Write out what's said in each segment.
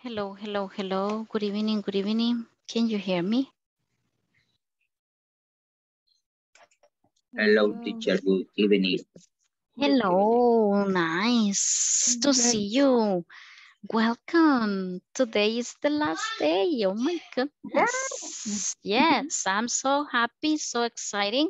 Hello, hello, hello. Good evening, good evening. Can you hear me? Hello, Hello. teacher. Good evening. Good evening. Hello, nice to Good. see you. Welcome. Today is the last day. Oh my goodness. Yes, I'm so happy, so exciting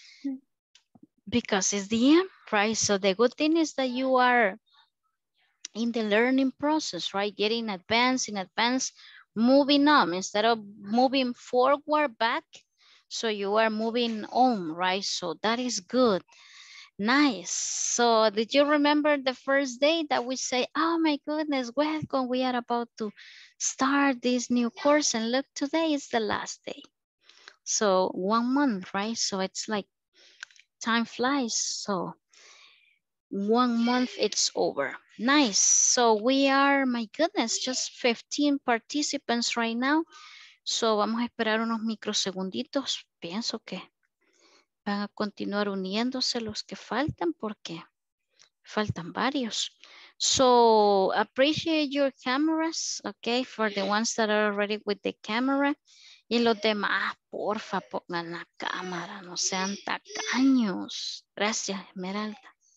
because it's the end, right? So the good thing is that you are in the learning process, right? Getting advanced in advance, moving on instead of moving forward back. So you are moving on, right? So that is good. Nice. So did you remember the first day that we say, oh my goodness, welcome. We are about to start this new course and look, today is the last day. So 1 month, right? So it's like time flies. So 1 month it's over. Nice. So we are, my goodness, just 15 participants right now. So vamos a esperar unos microsegunditos. Pienso que van a continuar uniéndose los que faltan porque faltan varios. So appreciate your cameras, okay, for the ones that are already with the camera. Y los demás, porfa, pongan la cámara, no sean tacaños. Gracias, Esmeralda.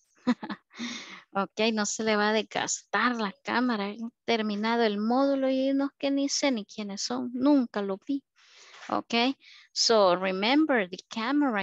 Ok, no se le va a desgastar la cámara. He terminado el módulo y unos que ni sé ni quiénes son. Nunca lo vi. Okay, so remember the camera.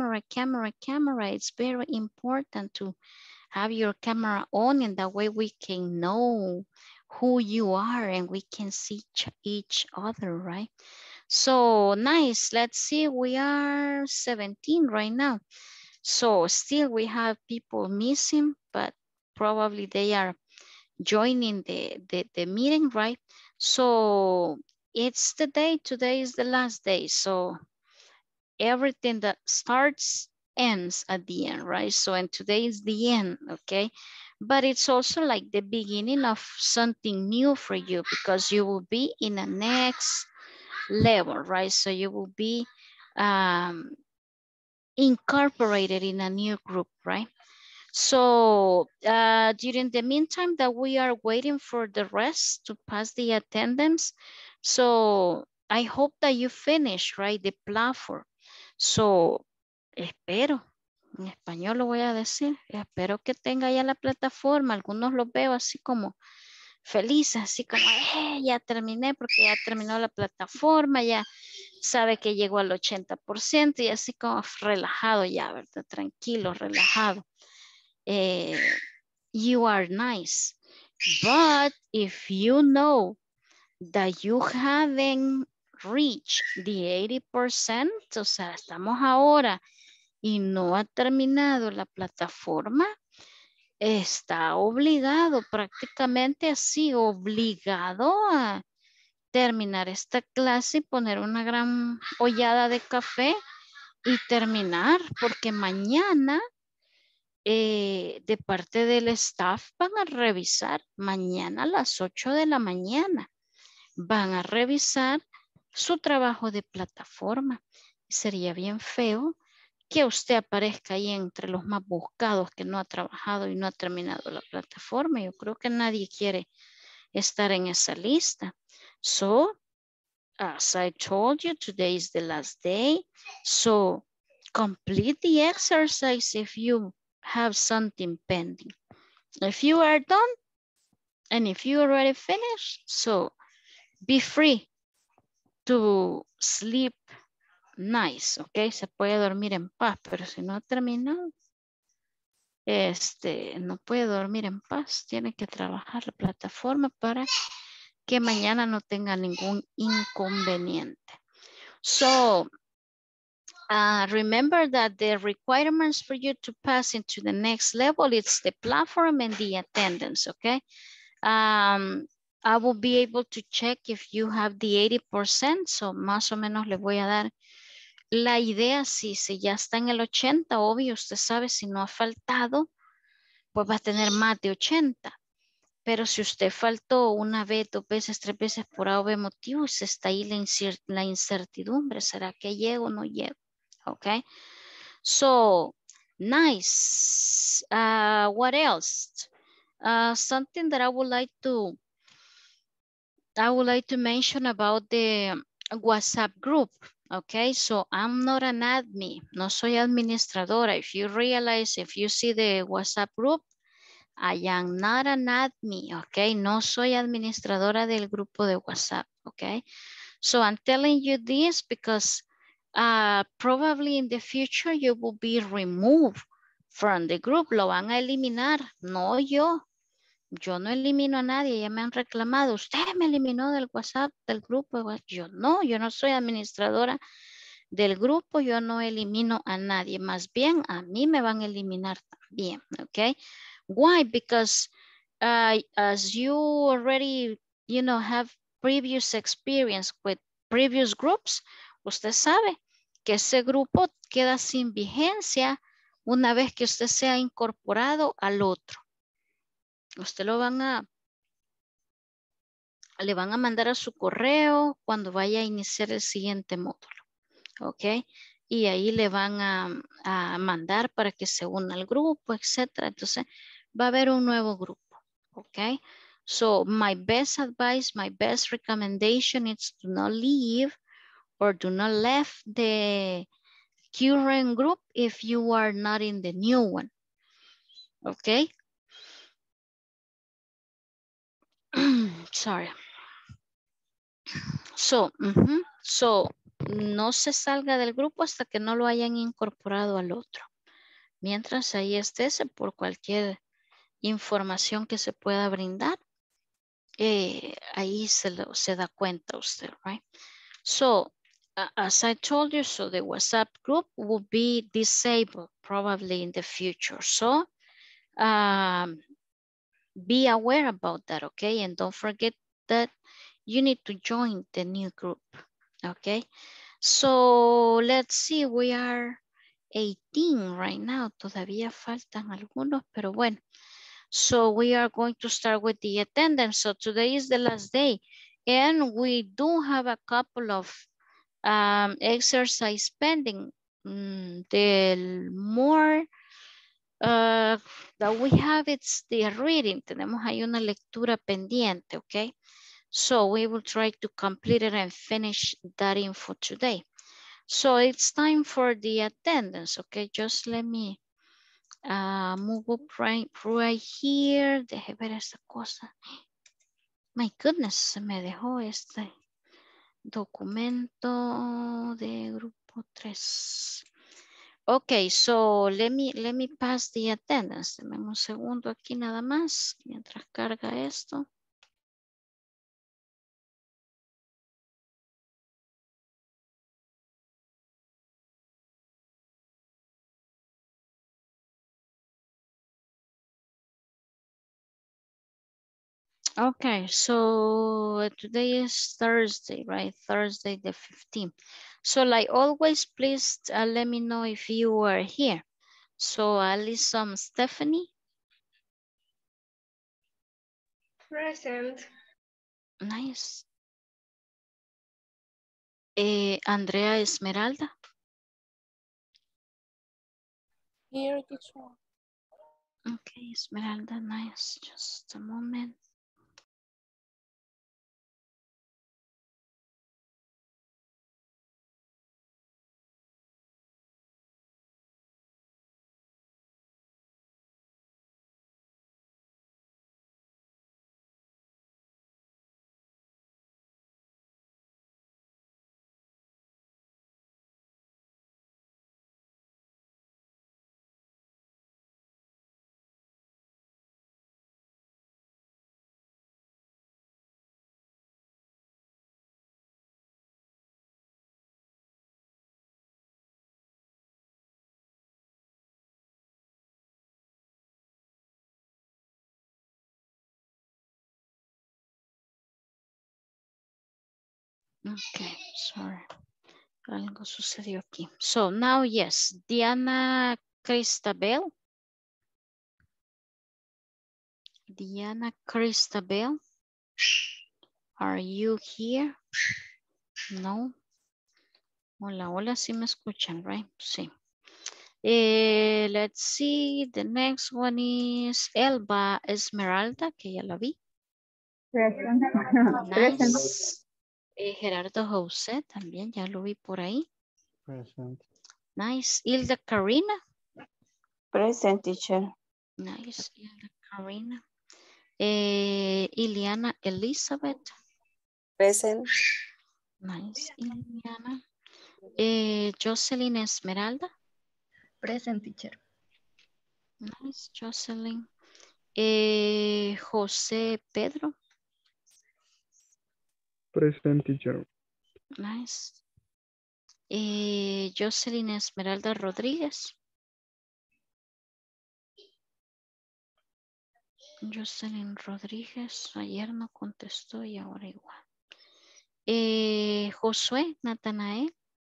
It's very important to have your camera on, and that way we can know who you are and we can see each other, right? So nice. Let's see, we are 17 right now. So still we have people missing, but probably they are joining the meeting, right? So it's the day, today is the last day. So everything that starts ends at the end, right? So, and today is the end, okay? But it's also like the beginning of something new for you because you will be in a next level, right? So you will be incorporated in a new group, right? So during the meantime that we are waiting for the rest to pass the attendance, so I hope that you finish, right, the platform. So, espero, en español lo voy a decir, espero que tenga ya la plataforma. Algunos los veo así como felices, así como, ya terminé porque ya terminó la plataforma, ya sabe que llegó al 80% y así como relajado ya, ¿verdad? Tranquilo, relajado. You are nice. But if you know that you haven't reached the 80%, o sea, estamos ahora y no ha terminado la plataforma, está obligado, prácticamente así, obligado a terminar esta clase y poner una gran ollada de café y terminar, porque mañana de parte del staff van a revisar, mañana a las 8 de la mañana, van a revisar su trabajo de plataforma. Sería bien feo que usted aparezca ahí entre los más buscados que no ha trabajado y no ha terminado la plataforma. Yo creo que nadie quiere estar en esa lista. So, as I told you, today is the last day. So, complete the exercise if you have something pending. If you are done, and if you already finished, so be free to sleep nice, ¿ok? Se puede dormir en paz, pero si no ha terminado, no puede dormir en paz, tiene que trabajar la plataforma para que mañana no tenga ningún inconveniente. So, remember that the requirements for you to pass into the next level, it's the platform and the attendance, okay? I will be able to check if you have the 80%, so más o menos le voy a dar la idea, si ya está en el 80, obvio, usted sabe, si no ha faltado, pues va a tener más de 80. Pero si usted faltó una vez, 2 veces, 3 veces por A o B motivo, se está ahí la incertidumbre. ¿Será que llego o no llego? Ok. So, nice. What else? Something that I would like to I would like to mention about the WhatsApp group. Okay, so I'm not an admin, no soy administradora. If you realize, if you see the WhatsApp group, I am not an admin, okay? No soy administradora del grupo de WhatsApp, okay? So I'm telling you this because probably in the future you will be removed from the group. Lo van a eliminar, no yo. Yo no elimino a nadie, ya me han reclamado. Usted me eliminó del WhatsApp, del grupo. Yo no soy administradora del grupo, yo no elimino a nadie. Más bien, a mí me van a eliminar también, ¿ok? Why? Because as you already, have previous experience with previous groups, usted sabe que ese grupo queda sin vigencia una vez que usted sea incorporado al otro. Usted le van a mandar a su correo cuando vaya a iniciar el siguiente módulo, ¿ok? Y ahí le van a mandar para que se una al grupo, etcétera. Entonces, va a haber un nuevo grupo, ¿ok? So, my best advice, my best recommendation is to not leave or do not left the current group if you are not in the new one, ¿ok? Sorry. So, no se salga del grupo hasta que no lo hayan incorporado al otro. Mientras ahí estés por cualquier información que se pueda brindar, ahí se da cuenta usted, right? So, as I told you, so the WhatsApp group will be disabled probably in the future. So, be aware about that, okay? And don't forget that you need to join the new group, okay? So let's see, we are 18 right now. Todavía faltan algunos, pero bueno. So we are going to start with the attendance. So today is the last day. And we do have a couple of exercise pending. The more that we have, it's the reading. Tenemos ahí una lectura pendiente, okay? So we will try to complete it and finish that info today. So it's time for the attendance, okay? Just let me move up right here. Deje ver esta cosa. My goodness, se me dejó este documento de grupo 3. Okay, so let me pass the attendance. Deme un segundo aquí nada más mientras carga esto. Okay, so today is Thursday, right? Thursday the 15th. So like always, please let me know if you are here. So Alison, Stephanie. Present. Nice. Andrea Esmeralda. Here, teacher. Okay, Esmeralda, nice. Just a moment. Okay, sorry. Algo sucedió aquí. So now, yes, Diana Cristabel. Diana Cristabel. Are you here? No. Hola, hola, sí me escuchan, right? Sí. Let's see, the next one is Elba Esmeralda, que ya la vi. Present. Present. Nice. Gerardo José también, ya lo vi por ahí. Present. Nice. Hilda Karina. Present, teacher. Nice. Hilda Karina. Iliana Elizabeth. Present. Nice. Iliana. Jocelyn Esmeralda. Present, teacher. Nice. Jocelyn. José Pedro. Present, teacher. Nice. Jocelyn Esmeralda Rodríguez. Jocelyn Rodríguez, ayer no contestó y ahora igual. Josué Natanael.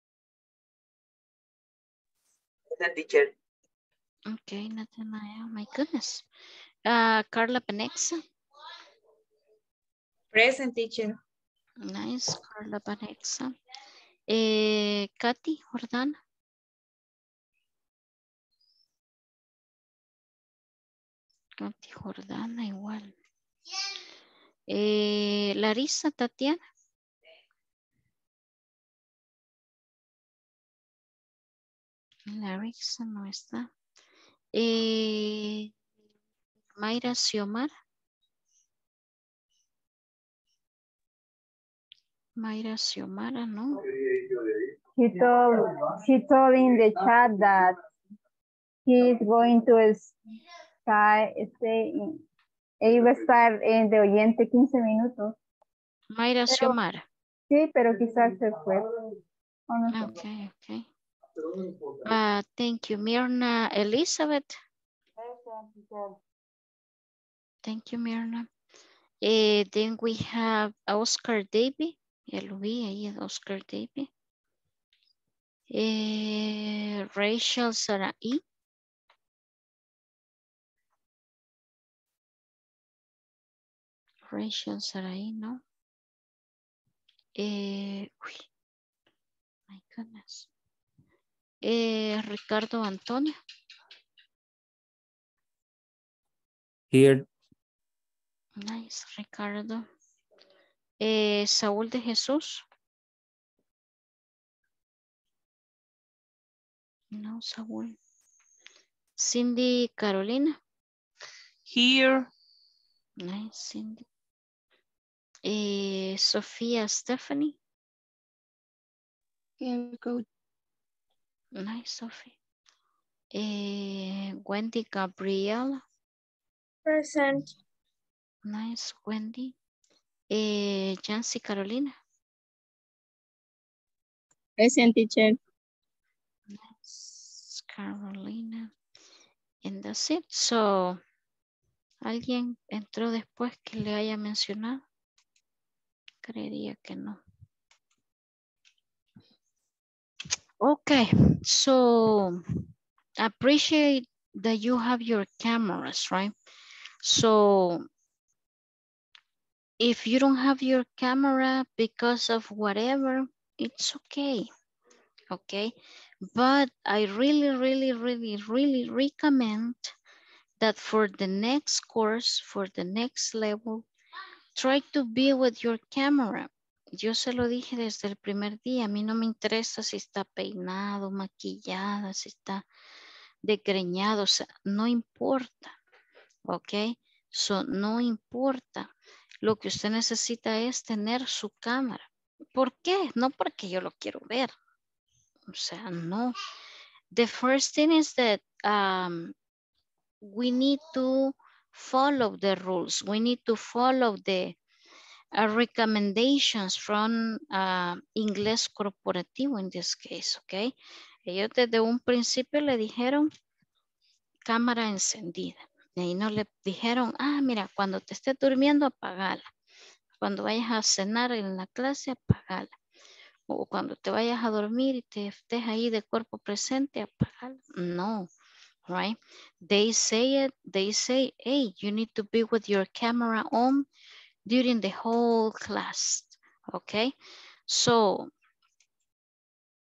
Present, teacher. Ok, Natanael, my goodness. Carla Penexa. Present, teacher. Nice, Carla Penexa. Katy Jordana. Katy Jordana igual. Larisa Tatiana. Larisa no está. Mayra Xiomara. Mayra Xiomara, no. She told in the chat that he is going to iba a estar de oyente 15 minutos. Mayra Xiomara. Sí, pero quizás se fue. O no sé. Okay, okay. Thank you, Mirna Elizabeth. Thank you, Mirna. Then we have Oscar Davy. Ya lo vi ahí, Oscar Davy. Rachel Sarai. Rachel Sarai, no. Uy, my goodness. Ricardo Antonio. Here. Nice, Ricardo. Saúl de Jesús. No, Saúl. Cindy Carolina. Here. Nice, Cindy. Sofía Stephanie. Here, coach. Nice, Sophie. Wendy Gabriela. Present. Nice, Wendy. Jancy Carolina. Present, teacher. Nice, Carolina. And that's it. So, ¿alguien entró después que le haya mencionado? Creería que no. Okay, so appreciate that you have your cameras, right? So if you don't have your camera because of whatever, it's okay, okay? But I really recommend that for the next course, for the next level, try to be with your camera. Yo se lo dije desde el primer día, a mí no me interesa si está peinado, maquillada, si está desgreñado, o sea, no importa, ¿ok? So, no importa. Lo que usted necesita es tener su cámara. ¿Por qué? No porque yo lo quiero ver. O sea, no. The first thing is that we need to follow the rules. We need to follow the recommendations from inglés corporativo in this case, ¿ok? Ellos desde un principio le dijeron cámara encendida. Y ahí no le dijeron, mira, cuando te estés durmiendo, apagala. Cuando vayas a cenar en la clase, apagala. O cuando te vayas a dormir y te estés ahí de cuerpo presente, apagala. No, right? They say, hey, you need to be with your camera on during the whole class, okay? So,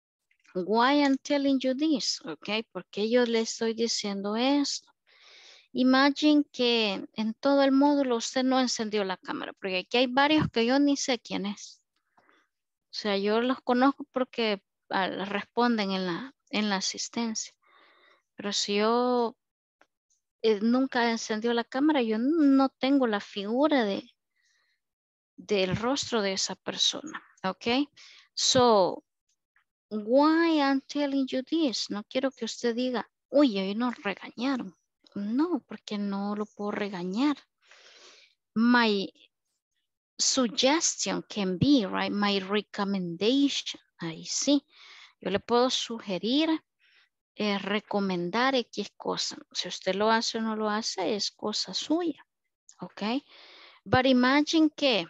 why I'm telling you this, okay? Porque yo le estoy diciendo esto. Imagine que en todo el módulo usted no encendió la cámara, porque aquí hay varios que yo ni sé quién es. O sea, yo los conozco porque responden en la asistencia. Pero si yo nunca encendió la cámara, yo no tengo la figura del rostro de esa persona. ¿Ok? So, why I'm telling you this? No quiero que usted diga, uy, hoy nos regañaron. No, porque no lo puedo regañar. My suggestion can be, right? My recommendation. Ahí sí. Yo le puedo sugerir, recomendar X cosa. Si usted lo hace o no lo hace, es cosa suya. ¿Ok? But imagine que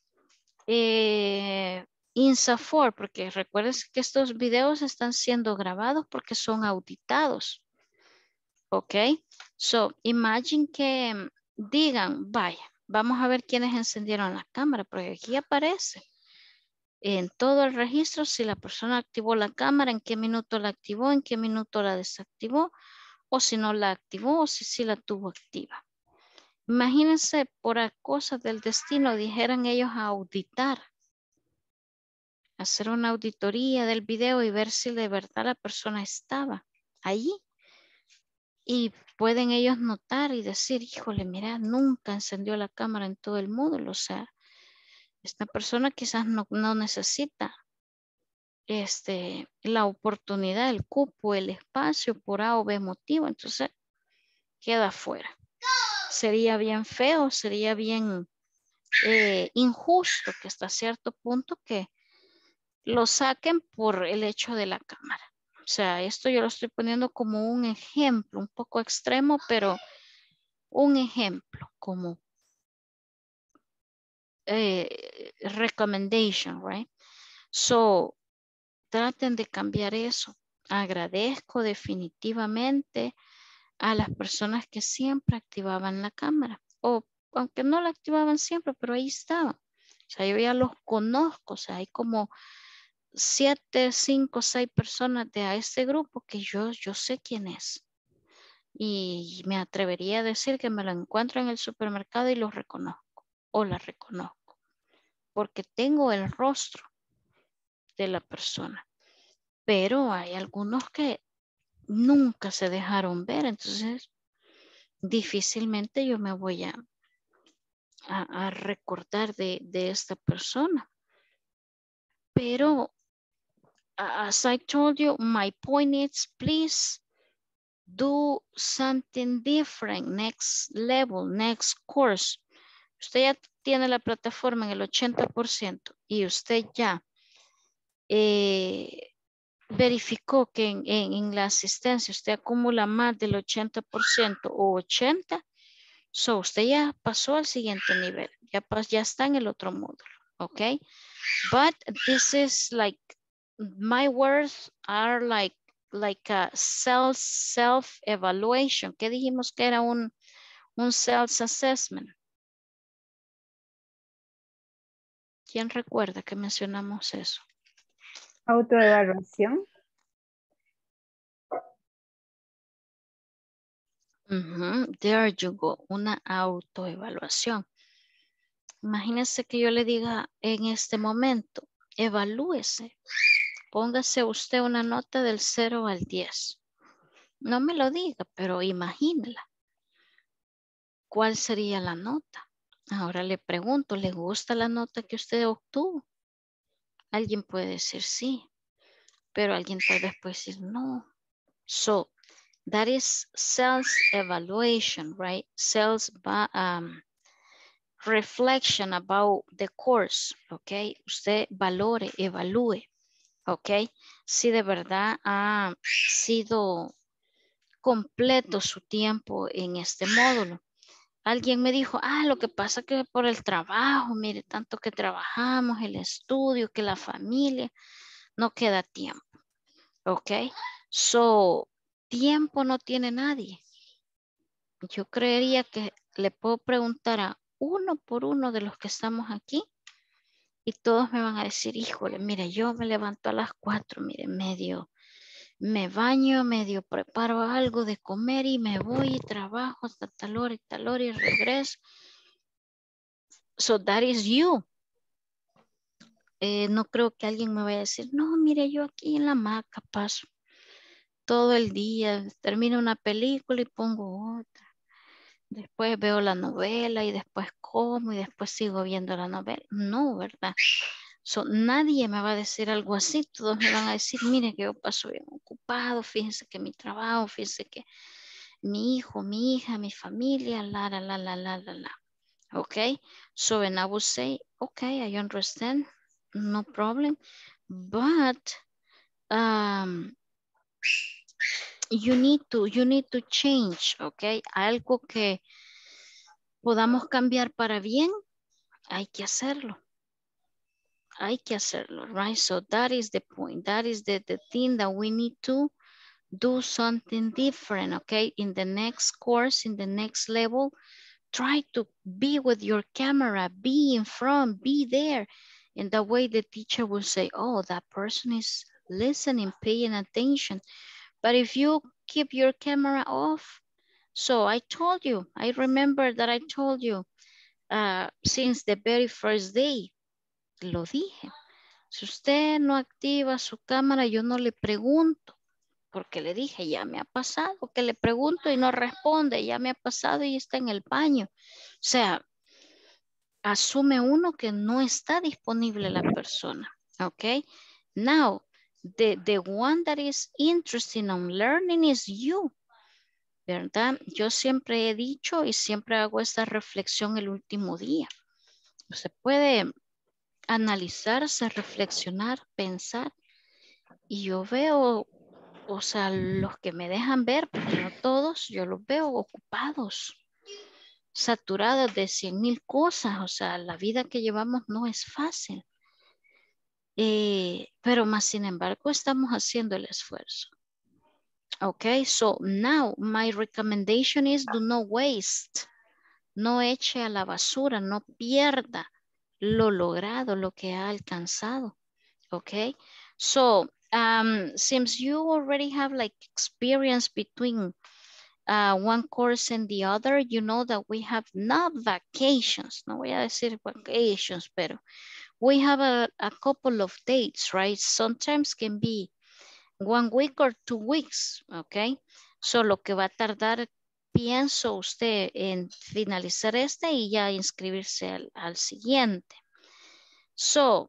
INSAFORP, porque recuerden que estos videos están siendo grabados porque son auditados. ¿Ok? So, imagine que digan, vaya, vamos a ver quiénes encendieron la cámara, porque aquí aparece en todo el registro si la persona activó la cámara, en qué minuto la activó, en qué minuto la desactivó, o si no la activó, o si sí la tuvo activa. Imagínense, por cosas del destino, dijeran ellos a auditar, hacer una auditoría del video y ver si de verdad la persona estaba allí. Y pueden ellos notar y decir, híjole, mira, nunca encendió la cámara en todo el módulo. O sea, esta persona quizás no necesita la oportunidad, el cupo, el espacio por A o B motivo. Entonces, queda fuera. Sería bien feo, sería bien injusto que hasta cierto punto que lo saquen por el hecho de la cámara. O sea, esto yo lo estoy poniendo como un ejemplo, un poco extremo, pero un ejemplo como recommendation, right? So, traten de cambiar eso. Agradezco definitivamente a las personas que siempre activaban la cámara. O aunque no la activaban siempre, pero ahí estaban. O sea, yo ya los conozco. O sea, hay como 7, 5, 6 personas de este grupo que yo sé quién es. Y me atrevería a decir que me lo encuentro en el supermercado y los reconozco. O la reconozco. Porque tengo el rostro de la persona. Pero hay algunos que nunca se dejaron ver. Entonces, difícilmente yo me voy a recordar de esta persona. Pero, as I told you, my point is, please do something different, next level, next course. Usted ya tiene la plataforma en el 80% y usted ya verificó que en la asistencia usted acumula más del 80% o 80%. So, usted ya pasó al siguiente nivel, ya está en el otro módulo, ¿ok? But this is like, my words are like a self-evaluation. ¿Qué dijimos que era un self-assessment? ¿Quién recuerda que mencionamos eso? Autoevaluación. There you go, una autoevaluación. Imagínese que yo le diga en este momento, evalúese. Póngase usted una nota del 0 al 10. No me lo diga, pero imagínela. ¿Cuál sería la nota? Ahora le pregunto, ¿le gusta la nota que usted obtuvo? Alguien puede decir sí, pero alguien tal vez puede decir no. So, that is self-evaluation, right? Reflection about the course, ¿ok? Usted valore, evalúe, ¿ok? Si de verdad ha sido completo su tiempo en este módulo. Alguien me dijo, lo que pasa que por el trabajo, mire, tanto que trabajamos, el estudio, que la familia, no queda tiempo, ¿ok? So, tiempo no tiene nadie. Yo creería que le puedo preguntar a uno por uno de los que estamos aquí y todos me van a decir, híjole, mire, yo me levanto a las 4, mire, me baño, medio preparo algo de comer y me voy y trabajo hasta tal hora y regreso. So that is you. No creo que alguien me vaya a decir, no, mire, yo aquí en la hamaca paso todo el día, termino una película y pongo otra. Después veo la novela y después como y después sigo viendo la novela. No, ¿verdad? So, nadie me va a decir algo así. Todos me van a decir, mire que yo paso bien ocupado, fíjense que mi trabajo, fíjense que mi hijo, mi hija, mi familia, la. Okay, so and I would say, okay, I understand, no problem, but you need to change, okay, algo que podamos cambiar para bien, hay que hacerlo, right? So that is the point, that is the thing that we need to do something different, okay? In the next course, in the next level, try to be with your camera, be in front, be there. And that way the teacher will say, oh, that person is listening, paying attention. But if you keep your camera off, so I told you, I remember that I told you since the very first day, lo dije. Si usted no activa su cámara, yo no le pregunto. Porque le dije, ya me ha pasado, que le pregunto y no responde, ya me ha pasado y está en el baño. O sea, asume uno que no está disponible la persona, ¿ok? Now, the one that is interested in learning is you, ¿verdad? Yo siempre he dicho y siempre hago esta reflexión el último día. Usted puede analizarse, reflexionar, pensar y yo veo, o sea, los que me dejan ver, porque no todos, yo los veo ocupados, saturados de 100,000 cosas. O sea, la vida que llevamos no es fácil. Pero más sin embargo, estamos haciendo el esfuerzo. Okay, so now my recommendation is do not waste. No eche a la basura, no pierda lo logrado, lo que ha alcanzado. Okay, so since you already have like experience between one course and the other, you know that we have not vacations, no voy a decir vacations, pero we have a couple of dates, right? Sometimes can be 1 week or 2 weeks, okay? So lo que va a tardar, pienso usted, en finalizar este y ya inscribirse al siguiente. So,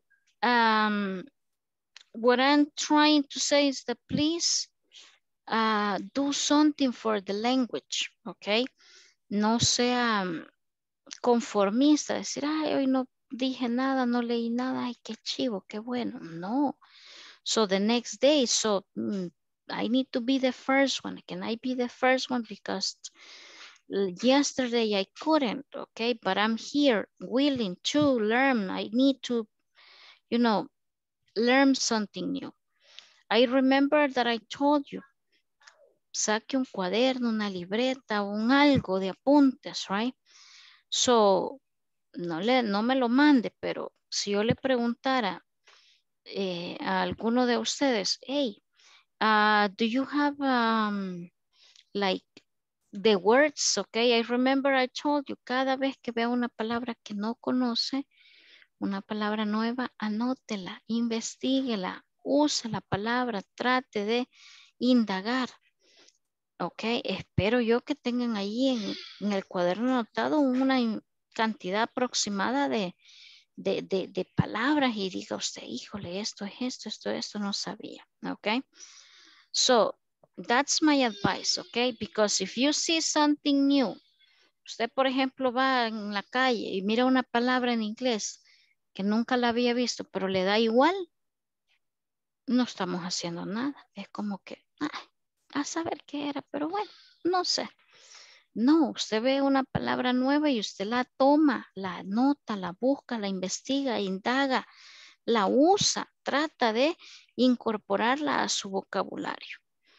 what I'm trying to say is that please do something for the language, okay? No sea conformista, decir, ay, hoy no dije nada, no leí nada, ay, qué chivo, qué bueno. No. So the next day, so I need to be the first one. Can I be the first one? Because yesterday I couldn't, okay? But I'm here willing to learn. I need to, you know, learn something new. I remember that I told you, saque un cuaderno, una libreta, un algo de apuntes, right? So, no me lo mande, pero si yo le preguntara a alguno de ustedes, hey, do you have like the words? Okay, I remember I told you, cada vez que vea una palabra que no conoce, una palabra nueva, anótela, investíguela, use la palabra, trate de indagar. Ok, espero yo que tengan ahí en el cuaderno anotado una cantidad aproximada de palabras y diga usted, híjole, esto es esto no sabía. Ok, so that's my advice, ok, because if you see something new, usted por ejemplo va en la calle y mira una palabra en inglés que nunca la había visto, pero le da igual, no estamos haciendo nada. Es como que, a saber qué era, pero bueno, no sé. No, usted ve una palabra nueva y usted la toma, la anota, la busca, la investiga, indaga, la usa, trata de incorporarla a su vocabulario.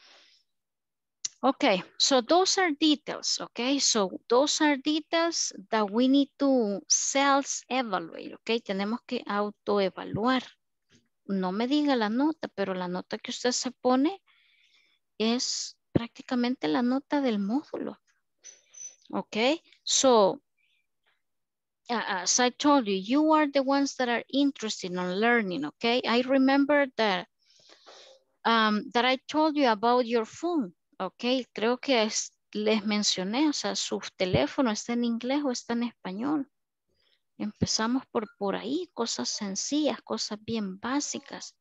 Okay, so those are details, okay? So those are details that we need to self-evaluate, okay? Tenemos que autoevaluar. No me diga la nota, pero la nota que usted se pone, es prácticamente la nota del módulo. Okay, so as I told you, you are the ones that are interested in learning. Okay, I remember that I told you about your phone. Okay, creo que les mencioné, o sea, su teléfono está en inglés o está en español. Empezamos por ahí, cosas sencillas, cosas bien básicas.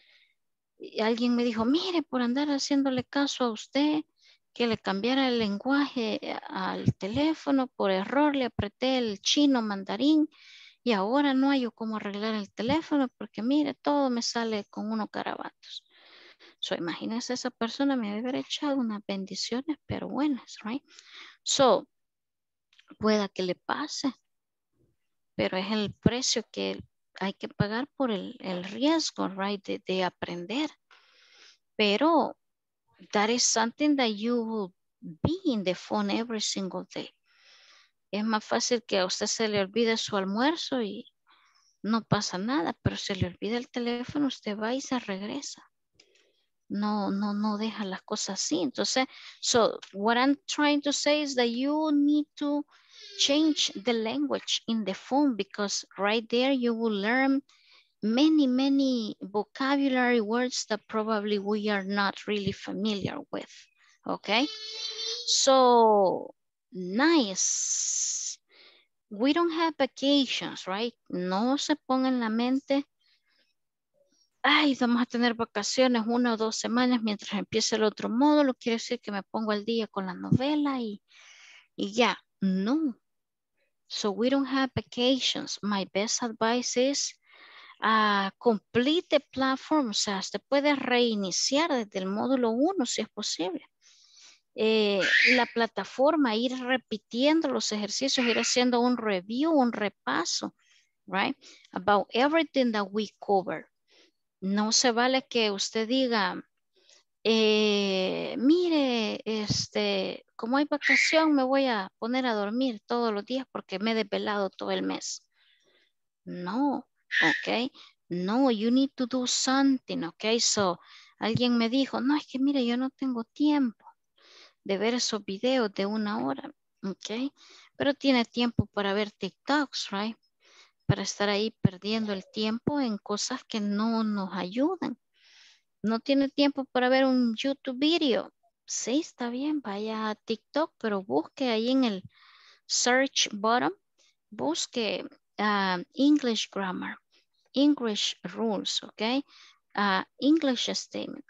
Y alguien me dijo, mire, por andar haciéndole caso a usted, que le cambiara el lenguaje al teléfono, por error le apreté el chino mandarín y ahora no hay cómo arreglar el teléfono porque mire, todo me sale con unos garabatos. So, imagínese, esa persona me debe haber echado unas bendiciones, pero buenas, right? So, pueda que le pase, pero es el precio que hay que pagar por el riesgo, right, de aprender. Pero that is something that you will be in the phone every single day. Es más fácil que a usted se le olvide su almuerzo y no pasa nada, pero se le olvida el teléfono, usted va y se regresa. No deja las cosas así. Entonces, so what I'm trying to say is that you need to change the language in the phone because right there you will learn many vocabulary words that probably we are not really familiar with. Okay, so nice. We don't have vacations, right? No se ponga en la mente, ay, vamos a tener vacaciones 1 o 2 semanas mientras empiece el otro módulo. Quiere decir que me pongo al día con la novela y ya. No. So we don't have vacations. My best advice is complete the platform. O sea, usted puede reiniciar desde el módulo 1 si es posible. La plataforma, ir repitiendo los ejercicios, ir haciendo un review, un repaso, right? About everything that we cover. No se vale que usted diga, mire, como hay vacación, me voy a poner a dormir todos los días porque me he desvelado todo el mes. No, ok. No, you need to do something, ok. So, alguien me dijo, no, es que mire, yo no tengo tiempo de ver esos videos de 1 hora, ok. Pero tiene tiempo para ver TikToks, right? Para estar ahí perdiendo el tiempo en cosas que no nos ayudan. No tiene tiempo para ver un YouTube video. Sí, está bien, vaya a TikTok, pero busque ahí en el search button, busque English grammar, English rules, ¿ok? English statement.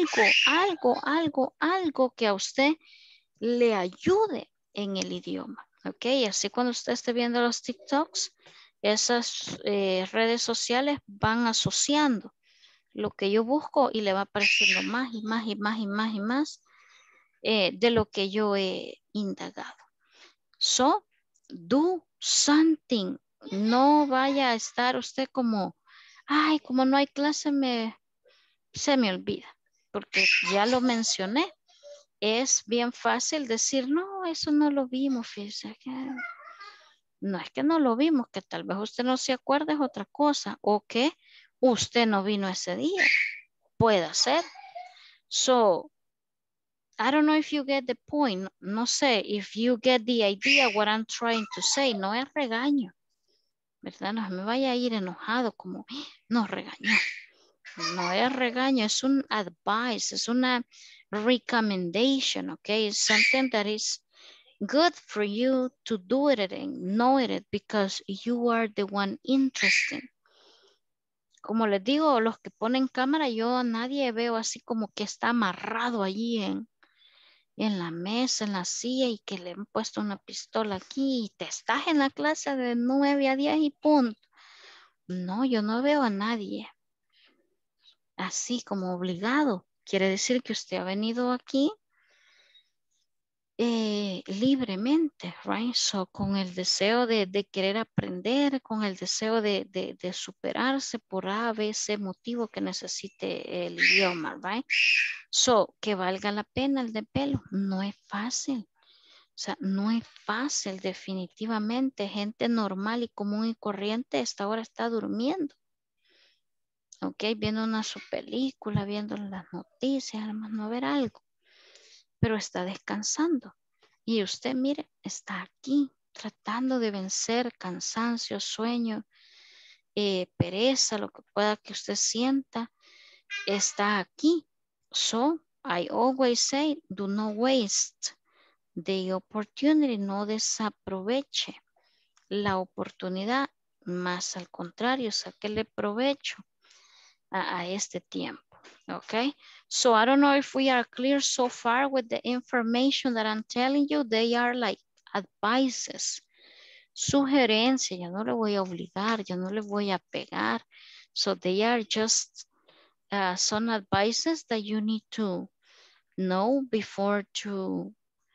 Algo que a usted le ayude en el idioma, ¿ok? Así cuando usted esté viendo los TikToks, esas redes sociales van asociando lo que yo busco y le va apareciendo más y más y más y más y más de lo que yo he indagado. So, do something. No vaya a estar usted como, ay, como no hay clase, se me olvida. Porque ya lo mencioné. Es bien fácil decir, no, eso no lo vimos, fíjese. No es que no lo vimos, que tal vez usted no se acuerde es otra cosa. O que usted no vino ese día. Puede ser. So, I don't know if you get the point. No sé, if you get the idea what I'm trying to say. No es regaño, ¿verdad? No me vaya a ir enojado como, no regañó. No es regaño, es un advice, es una recommendation, okay? It's something that is good for you to do it and know it because you are the one interested. Como les digo, los que ponen cámara, yo a nadie veo así como que está amarrado allí en la mesa, en la silla y que le han puesto una pistola aquí y te estás en la clase de 9 a 10 y punto. No, yo no veo a nadie así como obligado. Quiere decir que usted ha venido aquí libremente, right? So, con el deseo de querer aprender, con el deseo de superarse por A, B, C motivo que necesite el idioma, right? So, que valga la pena el de pelo. No es fácil. O sea, no es fácil definitivamente. Gente normal y común y corriente esta hora está durmiendo. Ok, viendo su película, viendo las noticias, además no ver algo. pero está descansando. Y usted, mire, está aquí tratando de vencer cansancio, sueño, pereza, lo que pueda que usted sienta, está aquí. So, I always say, do not waste the opportunity, no desaproveche la oportunidad, más al contrario, sáquele provecho a este tiempo. Okay, so I don't know if we are clear so far with the information that I'm telling you. They are like advices, sugerencias. Ya no le voy a obligar, ya no le voy a pegar. So they are just some advices that you need to know before to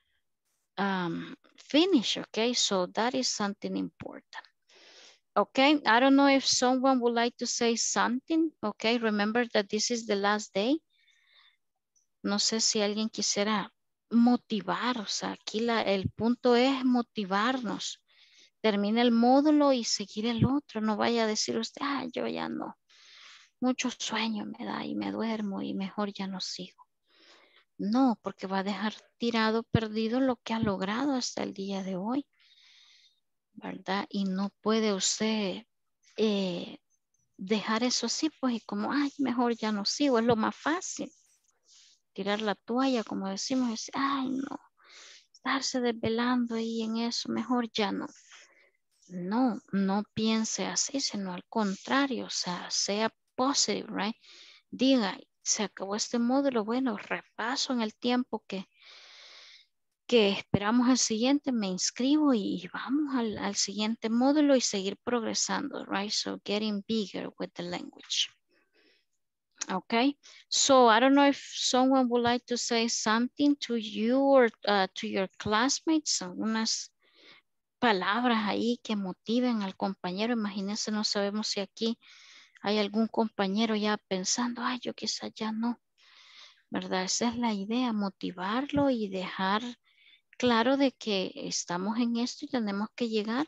finish. Okay, so that is something important. Okay, I don't know if someone would like to say something. Okay, remember that this is the last day. No sé si alguien quisiera motivar, o sea, aquí el punto es motivarnos. Termina el módulo y seguir el otro. No vaya a decir usted, yo ya no. Mucho sueño me da y me duermo y mejor ya no sigo. No, porque va a dejar tirado, perdido lo que ha logrado hasta el día de hoy, ¿verdad? Y no puede usted dejar eso así, pues, y como, mejor ya no sigo, es lo más fácil. Tirar la toalla, como decimos, es, no, estarse desvelando ahí en eso, mejor ya no. No, no piense así, sino al contrario, o sea positive, right? Diga, se acabó este módulo, bueno, repaso en el tiempo que esperamos el siguiente, me inscribo y vamos al siguiente módulo y seguir progresando, right? So getting bigger with the language. Okay, so I don't know if someone would like to say something to you or to your classmates, algunas palabras ahí que motiven al compañero. Imagínense, no sabemos si aquí hay algún compañero ya pensando, yo quizás ya no, ¿verdad? Esa es la idea, motivarlo y dejar claro de que estamos en esto y tenemos que llegar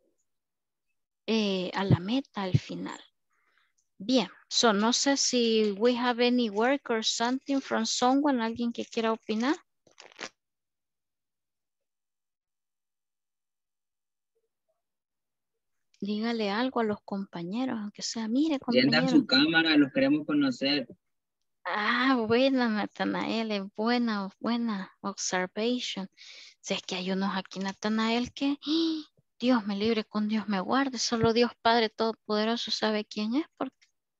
a la meta al final. Bien, so no sé si we have any work or something from someone, alguien que quiera opinar. Dígale algo a los compañeros, aunque sea, mire, compañero. Enciendan su cámara, los queremos conocer. Buena, Natanael, buena observation. Si es que hay unos aquí, Natanael, que Dios me libre, con Dios me guarde. Solo Dios Padre Todopoderoso sabe quién es, porque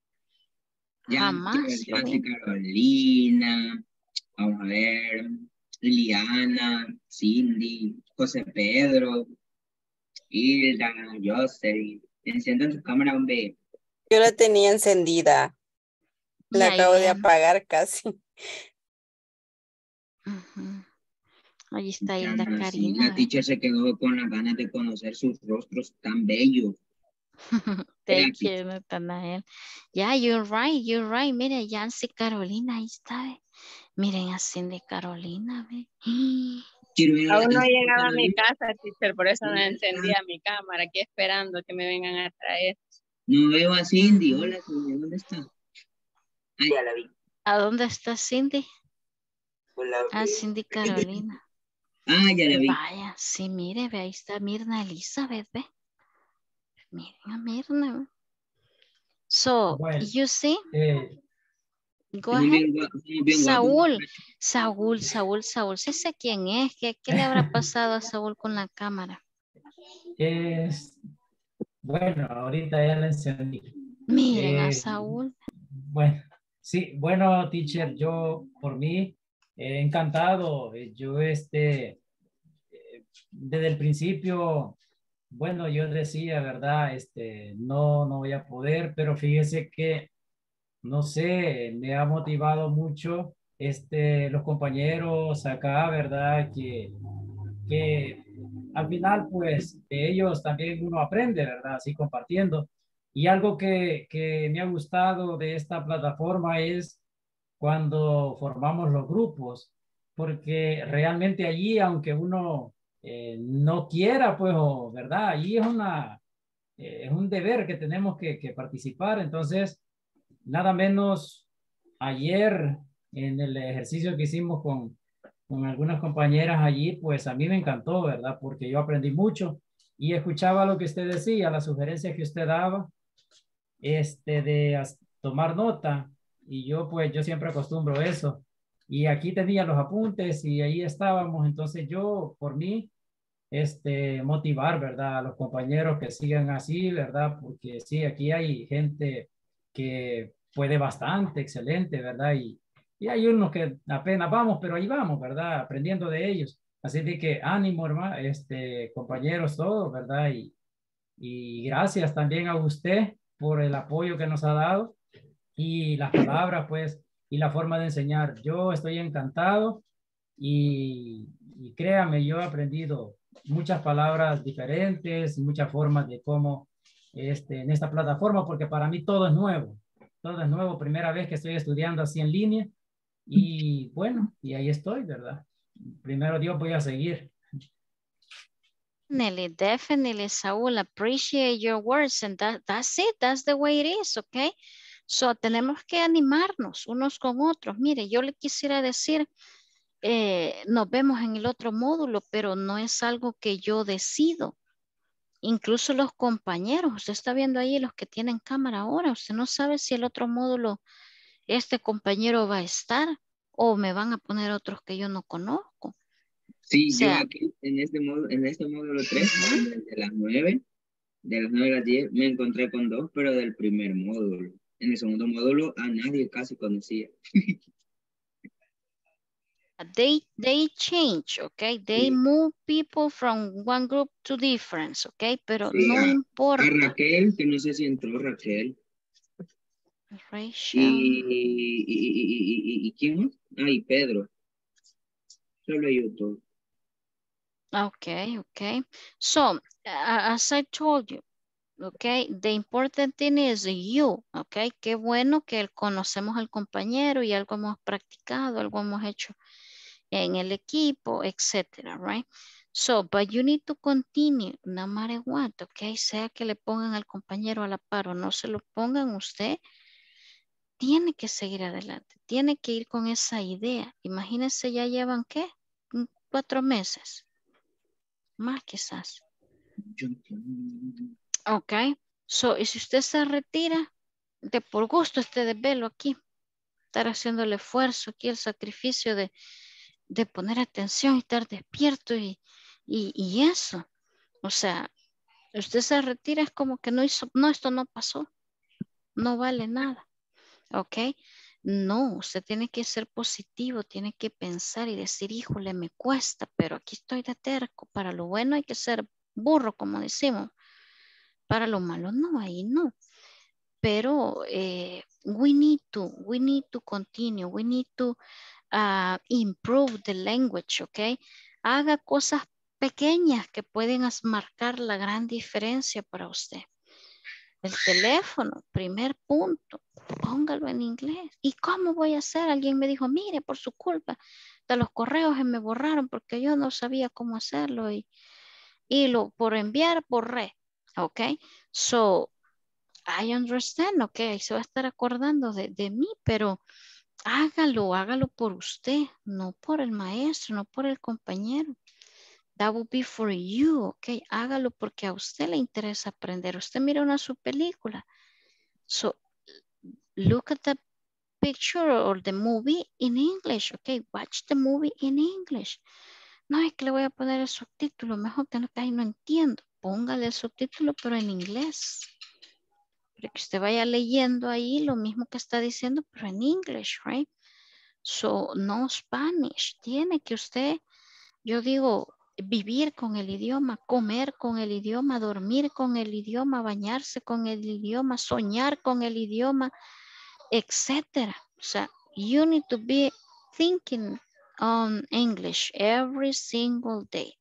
jamás lo vi. Carolina, vamos a ver, Liliana, Cindy, José Pedro, Hilda, Jocelyn. Enciendan su cámara, hombre. Yo la tenía encendida. La acabo de apagar casi. Ahí está Hilda Karina. Sí, la teacher se quedó con las ganas de conocer sus rostros tan bellos. Thank you, Natanael. Yeah, you're right. Mire, Yancy Carolina, ahí está. Miren a Cindy Carolina, ve. Aún no llegaba a mi casa, teacher, por eso no encendía mi cámara, aquí esperando que me vengan a traer. No veo a Cindy. Hola, Cindy, ¿dónde está? Ya la vi. ¿A dónde está Cindy? Hola. Cindy Carolina. Ya la vi. Vaya, sí, mire, ve, ahí está Mirna Elizabeth, ve. Miren a Mirna. So, well, you see? Go ahead. Saúl. Sí sé quién es. ¿Qué le habrá pasado a Saúl con la cámara? Bueno, ahorita ya la encendí. Miren a Saúl. Bueno, sí, bueno, teacher, yo por mí encantado. Yo desde el principio, bueno, yo decía, ¿verdad? No voy a poder, pero fíjese que, no sé, me ha motivado mucho los compañeros acá, ¿verdad? Que al final, pues, de ellos también uno aprende, ¿verdad? Así compartiendo. Y algo que me ha gustado de esta plataforma es cuando formamos los grupos, porque realmente allí, aunque uno no quiera, pues, ¿verdad? Allí es un deber que tenemos que participar. Entonces, nada menos ayer en el ejercicio que hicimos con con algunas compañeras allí, pues a mí me encantó, ¿verdad? Porque yo aprendí mucho y escuchaba lo que usted decía, las sugerencias que usted daba, tomar nota. Y yo, pues, yo siempre acostumbro eso. Y aquí tenía los apuntes y ahí estábamos. Entonces yo, por mí, motivar, ¿verdad? A los compañeros que sigan así, ¿verdad? Porque sí, aquí hay gente que puede bastante, excelente, ¿verdad? Y hay unos que apenas vamos, pero ahí vamos, ¿verdad? Aprendiendo de ellos. Así de que ánimo, hermano, compañeros todos, ¿verdad? Y gracias también a usted por el apoyo que nos ha dado y las palabras, pues, y la forma de enseñar. Yo estoy encantado y créame, yo he aprendido muchas palabras diferentes, muchas formas de cómo en esta plataforma, porque para mí todo es nuevo, primera vez que estoy estudiando así en línea y bueno, y ahí estoy, ¿verdad? Primero Dios voy a seguir. Definitely, Saúl, appreciate your words and that's it, that's the way it is, okay? So, tenemos que animarnos unos con otros. Mire, yo le quisiera decir, nos vemos en el otro módulo, pero no es algo que yo decido. Incluso los compañeros, usted está viendo ahí los que tienen cámara ahora, usted no sabe si el otro módulo, este compañero va a estar o me van a poner otros que yo no conozco. Sí, O sea, yo aquí en este módulo 3, de las 9 a las 10, me encontré con 2, pero del primer módulo. En el segundo módulo a nadie casi conocía. they change, okay? They move people from one group to different, okay? Pero Sí, no importa. a Raquel, que no sé si entró Raquel. Rachel. ¿Y quién más? Ah, y Pedro. Solo ellos dos. Okay. So, as I told you, okay, the important thing is you, okay? Qué bueno que conocemos al compañero y algo hemos practicado, algo hemos hecho en el equipo, etcétera, right? So, but you need to continue, no matter what, okay? Sea que le pongan al compañero a la par o no se lo pongan, usted tiene que seguir adelante, tiene que ir con esa idea. Imagínense, ya llevan, ¿qué? 4 meses, más quizás. Ok, so, y si usted se retira, de por gusto usted velo aquí, estar haciendo el esfuerzo aquí, el sacrificio de poner atención y estar despierto y eso. O sea, usted se retira es como que no hizo, no, esto no pasó, no vale nada. ¿Ok? No, usted tiene que ser positivo, tiene que pensar y decir, híjole, me cuesta, pero aquí estoy de terco. Para lo bueno hay que ser burro, como decimos. Para lo malo no, ahí no. Pero we need to continue, we need to improve the language, ¿ok? Haga cosas pequeñas que pueden marcar la gran diferencia para usted. El teléfono, primer punto, póngalo en inglés. ¿Y cómo voy a hacer? Alguien me dijo, mire, por su culpa, de los correos se me borraron porque yo no sabía cómo hacerlo y por enviar borré. ¿Ok? So, I understand, ok, se va a estar acordando de mí, pero hágalo por usted, no por el maestro, no por el compañero. That will be for you, ok, hágalo porque a usted le interesa aprender. Usted mira su película. So, look at the picture or the movie in English, ok, watch the movie in English. No, es que le voy a poner el subtítulo, mejor que no entiendo. Póngale el subtítulo, pero en inglés. Para que usted vaya leyendo ahí lo mismo que está diciendo, pero en English, right? So, no Spanish. Tiene que usted, yo digo, vivir con el idioma, comer con el idioma, dormir con el idioma, bañarse con el idioma, soñar con el idioma, etcétera. O sea, you need to be thinking on English every single day.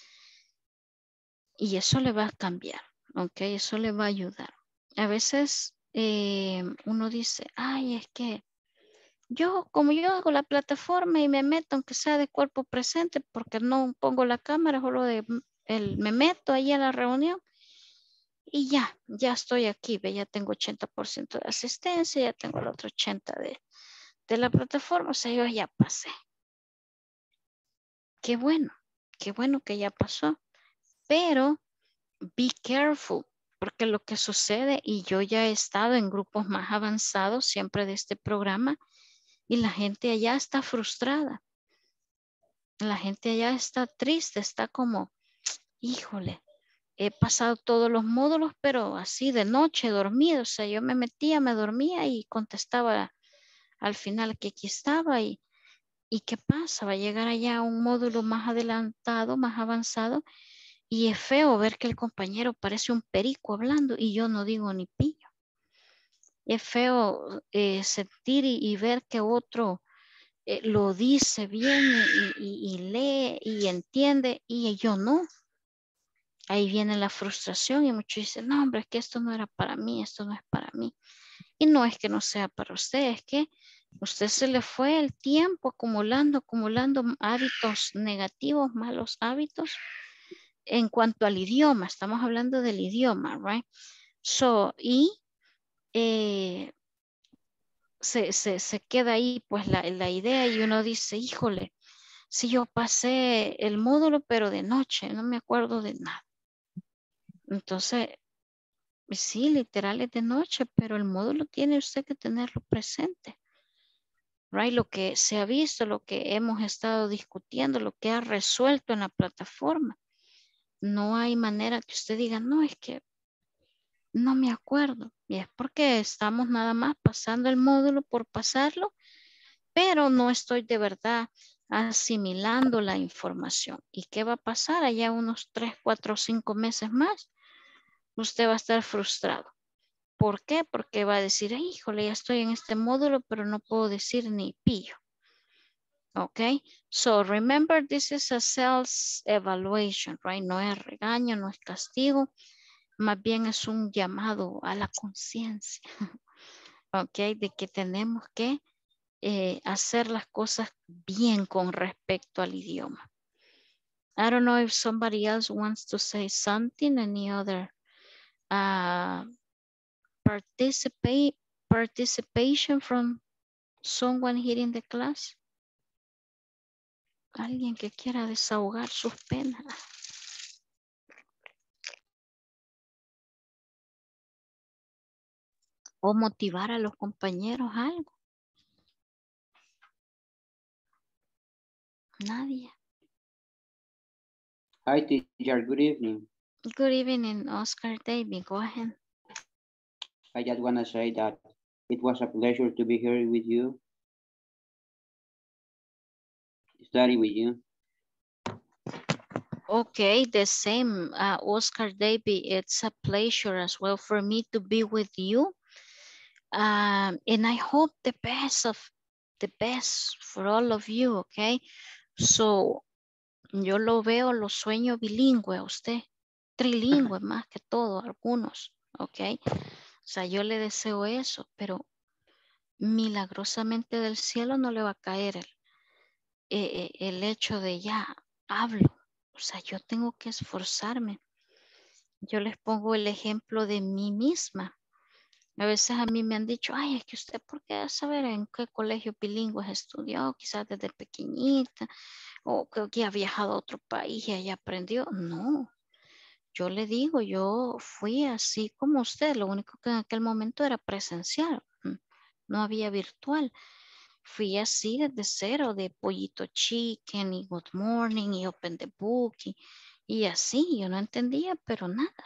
Y eso le va a cambiar, ¿ok? Eso le va a ayudar. A veces uno dice, ay, es que como yo hago la plataforma y me meto, aunque sea de cuerpo presente, porque no pongo la cámara, solo me meto ahí a la reunión y ya estoy aquí, ya tengo 80% de asistencia, ya tengo el otro 80% de la plataforma, o sea, yo ya pasé. qué bueno que ya pasó. Pero be careful, porque lo que sucede, y yo ya he estado en grupos más avanzados siempre de este programa, y la gente allá está frustrada. La gente allá está triste, está como, híjole, he pasado todos los módulos, pero así de noche, dormido. O sea, yo me metía, me dormía y contestaba al final que aquí estaba. ¿Y qué pasa? Va a llegar allá a un módulo más adelantado, más avanzado, y es feo ver que el compañero parece un perico hablando y yo no digo ni pillo. Es feo sentir y ver que otro lo dice bien y lee y entiende y yo no. Ahí viene la frustración y muchos dicen, no, hombre, es que esto no era para mí, esto no es para mí. Y no es que no sea para usted, es que usted se le fue el tiempo acumulando hábitos negativos, malos hábitos. En cuanto al idioma, estamos hablando del idioma, right? So, y se queda ahí pues la idea y uno dice, híjole, si yo pasé el módulo pero de noche, no me acuerdo de nada. Entonces, sí, literal es de noche, pero el módulo tiene usted que tenerlo presente. Right? Lo que se ha visto, lo que hemos estado discutiendo, lo que ha resuelto en la plataforma. No hay manera que usted diga, no, es que no me acuerdo. Y es porque estamos nada más pasando el módulo por pasarlo, pero no estoy de verdad asimilando la información. ¿Y qué va a pasar allá unos 3, 4, 5 meses más? Usted va a estar frustrado. ¿Por qué? Porque va a decir, híjole, ya estoy en este módulo, pero no puedo decir ni pillo. Ok, so remember this is a self-evaluation, right? No es regaño, no es castigo, más bien es un llamado a la conciencia, ok, de que tenemos que hacer las cosas bien con respecto al idioma. I don't know if somebody else wants to say something, any other participation from someone here in the class. Alguien que quiera desahogar sus penas. O motivar a los compañeros algo. Nadie. Hi, teacher. Good evening. Good evening, Oscar David. Go ahead. I just want to say that it was a pleasure to be here with you, study with you. Okay, the same, Oscar David. It's a pleasure as well for me to be with you. And I hope the best for all of you, okay? So, yo lo veo, lo sueño bilingüe a usted, trilingüe más que todo, algunos, ok. O sea, yo le deseo eso, pero milagrosamente del cielo no le va a caer el hecho de ya hablo. O sea, yo tengo que esforzarme. Yo les pongo el ejemplo de mí misma. A veces a mí me han dicho, ay, es que usted, ¿por qué debe saber en qué colegio bilingüe estudió? Quizás desde pequeñita, o que ha viajado a otro país y allá aprendió. No, yo le digo, yo fui así como usted, lo único que en aquel momento era presencial, no había virtual. Fui así desde cero, de pollito chicken y good morning y open the book y así, yo no entendía, pero nada.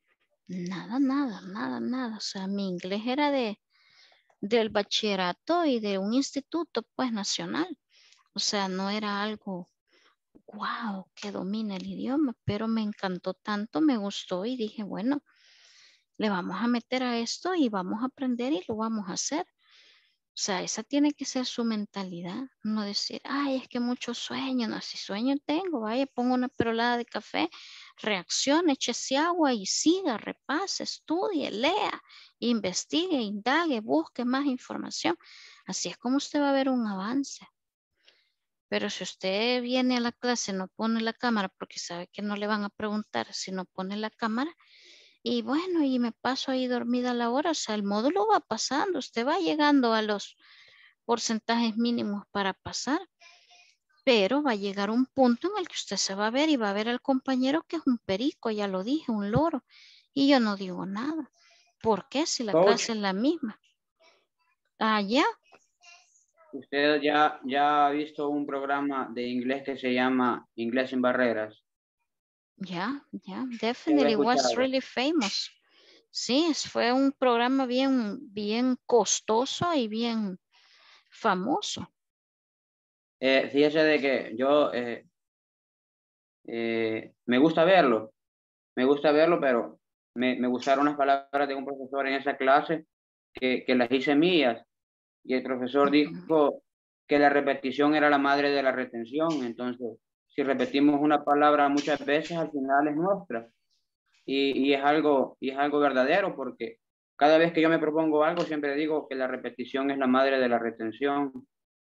O sea, mi inglés era del bachillerato y de un instituto, pues, nacional. O sea, no era algo, wow, que domina el idioma, pero me encantó tanto, me gustó y dije, bueno, le vamos a meter a esto y vamos a aprender y lo vamos a hacer. O sea, esa tiene que ser su mentalidad. No decir, ay, es que mucho sueño. No, si sueño tengo, vaya, pongo una perolada de café, reaccione, échese agua y siga, repase, estudie, lea, investigue, indague, busque más información. Así es como usted va a ver un avance. Pero si usted viene a la clase, no pone la cámara porque sabe que no le van a preguntar si no pone la cámara, y bueno, y me paso ahí dormida a la hora, o sea, el módulo va pasando, usted va llegando a los porcentajes mínimos para pasar, Pero va a llegar un punto en el que usted se va a ver y va a ver al compañero que es un perico, ya lo dije, un loro. Y yo no digo nada. ¿Por qué? Si la Coach, clase es la misma. Ya. ¿usted ya ha visto un programa de inglés que se llama Inglés sin Barreras? Yeah, ¿Ya lo he definitely was escuchado? really famous. Sí, fue un programa bien costoso y bien famoso. Fíjese de que yo me gusta verlo, pero me gustaron las palabras de un profesor en esa clase que las hice mías, y el profesor dijo que la repetición era la madre de la retención. Entonces, si repetimos una palabra muchas veces, al final es nuestra. Y es algo verdadero, porque cada vez que yo me propongo algo, siempre digo que la repetición es la madre de la retención.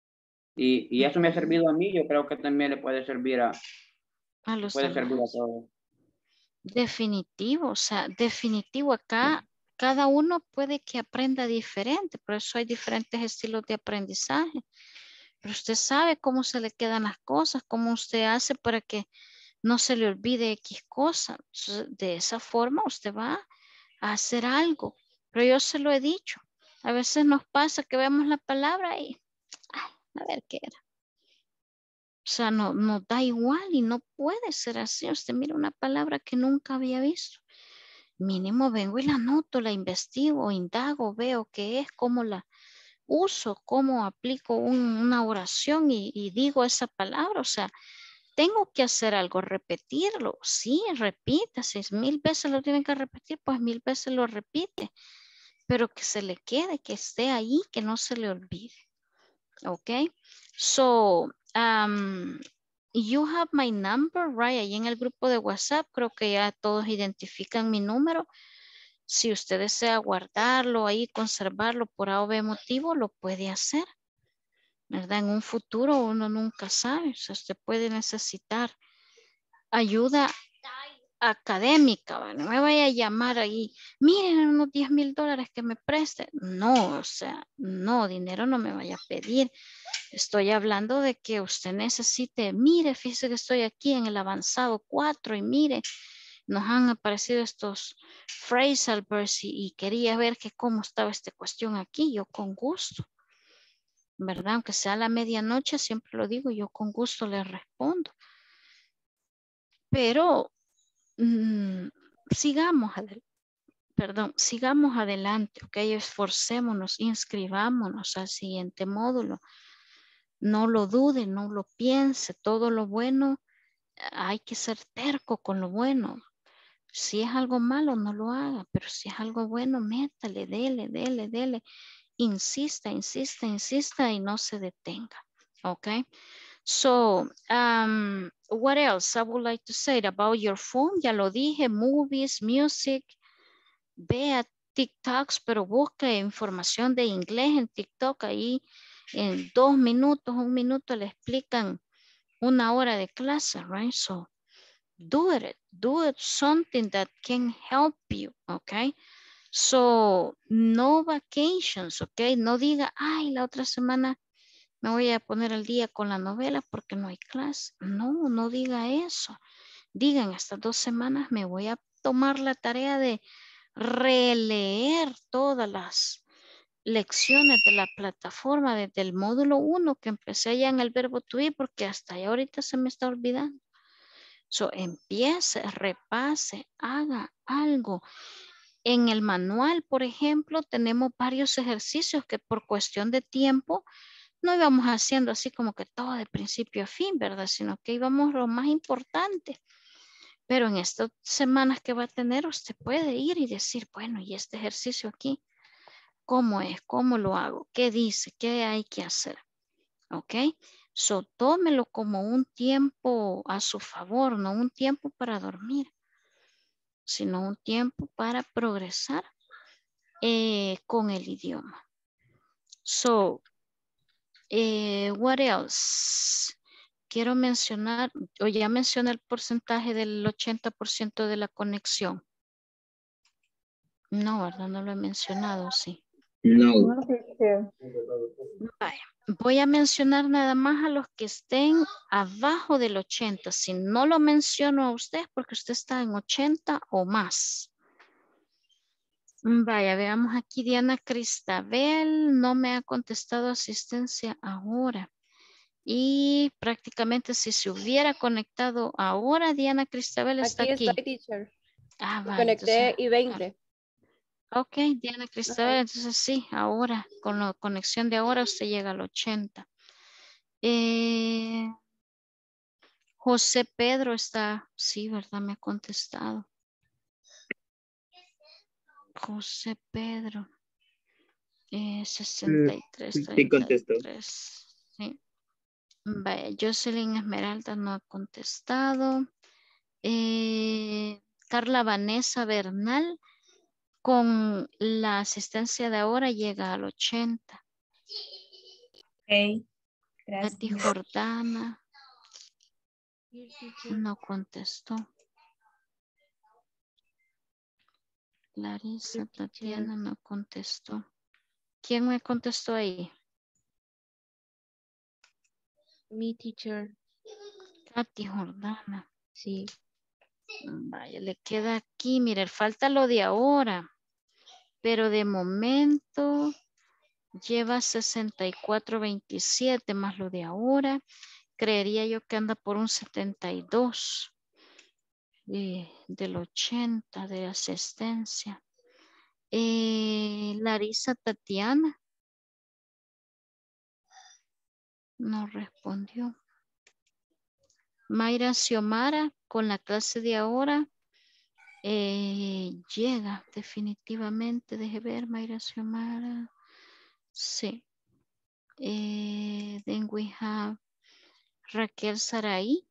Y eso me ha servido a mí, yo creo que también le puede servir A los a demás. todos. Definitivo, o sea, definitivo acá, cada uno puede que aprenda diferente, por eso hay diferentes estilos de aprendizaje. Pero usted sabe cómo se le quedan las cosas, cómo usted hace para que no se le olvide X cosa. De esa forma usted va a hacer algo. Pero yo se lo he dicho. A veces nos pasa que vemos la palabra y a ver qué era. O sea, no, nos da igual y no puede ser así. Usted mira una palabra que nunca había visto. Mínimo vengo y la anoto, la investigo, indago, veo qué es, cómo la uso, cómo aplico una oración y digo esa palabra. O sea, tengo que hacer algo, repetirlo. Sí, repita, 6,000 veces lo tienen que repetir, pues 1,000 veces lo repite. Pero que se le quede, que esté ahí, que no se le olvide. Ok, so you have my number, right? Ahí en el grupo de WhatsApp creo que ya todos identifican mi número. Si usted desea guardarlo ahí, conservarlo por A o B motivo, lo puede hacer, ¿verdad? En un futuro uno nunca sabe, o sea, usted puede necesitar ayuda académica, ¿verdad? No me vaya a llamar ahí, miren unos $10,000 que me preste. No, o sea, no, dinero no me vaya a pedir. Estoy hablando de que usted necesite, mire, fíjese que estoy aquí en el avanzado 4 y mire, nos han aparecido estos phrasal verbs y quería ver que cómo estaba esta cuestión aquí, yo con gusto, ¿verdad? Aunque sea a la medianoche, siempre lo digo, yo con gusto le respondo. Pero sigamos adelante, ok, esforcémonos, inscribámonos al siguiente módulo. No lo dude, no lo piense, todo lo bueno, hay que ser terco con lo bueno. Si es algo malo, no lo haga, pero si es algo bueno, métale, dele. Insista y no se detenga. Okay. So, what else I would like to say about your phone? Ya lo dije, movies, music, vea TikToks, pero busque información de inglés en TikTok. Ahí en 2 minutos, 1 minuto le explican 1 hora de clase, right? So, do it something that can help you, okay? So, no vacations, okay? No diga, ay, la otra semana me voy a poner al día con la novela porque no hay clase. No, no diga eso. Digan, estas 2 semanas me voy a tomar la tarea de releer todas las lecciones de la plataforma desde el módulo 1 que empecé ya en el verbo to be porque hasta ya ahorita se me está olvidando. So, empiece, repase, haga algo. En el manual, por ejemplo, tenemos varios ejercicios que por cuestión de tiempo no íbamos haciendo así como que todo de principio a fin, ¿verdad? Sino que íbamos lo más importante. Pero en estas semanas que va a tener, usted puede ir y decir, bueno, ¿y este ejercicio aquí? ¿Cómo es? ¿Cómo lo hago? ¿Qué dice? ¿Qué hay que hacer? ¿Ok? So, tómelo como un tiempo a su favor, no un tiempo para dormir, sino un tiempo para progresar con el idioma. So, what else? Quiero mencionar, o ya mencioné el porcentaje del 80% de la conexión. No, ¿verdad? No lo he mencionado, sí. No. No, teacher. Vaya, voy a mencionar nada más a los que estén abajo del 80. Si no lo menciono a usted, porque usted está en 80 o más. Vaya, veamos aquí Diana Cristabel. No me ha contestado asistencia ahora. Y prácticamente si se hubiera conectado ahora, Diana Cristabel está aquí. Aquí estoy, teacher. Ah, vaya. Conecté Entonces, y 20. ok, Diana Cristabel, entonces sí, ahora, con la conexión de ahora usted llega al 80. José Pedro está, sí, ¿verdad? Me ha contestado. José Pedro. 63, Sí contestó. 33. Sí. Vaya, Jocelyn Esmeralda no ha contestado. Carla Vanessa Bernal, con la asistencia de ahora llega al 80. Ok, Betty gracias. Jordana no contestó. Larisa Tatiana no contestó. ¿Quién me contestó ahí? Mi teacher. Katy Jordana. Sí. Vaya, le queda aquí. Mire, falta lo de ahora. Pero de momento lleva 64.27 más lo de ahora. Creería yo que anda por un 72 del 80 de asistencia. Larisa Tatiana no respondió. Mayra Xiomara con la clase de ahora llega definitivamente. Deje ver, Mayra Xiomara. Sí. Then we have Raquel Saraí.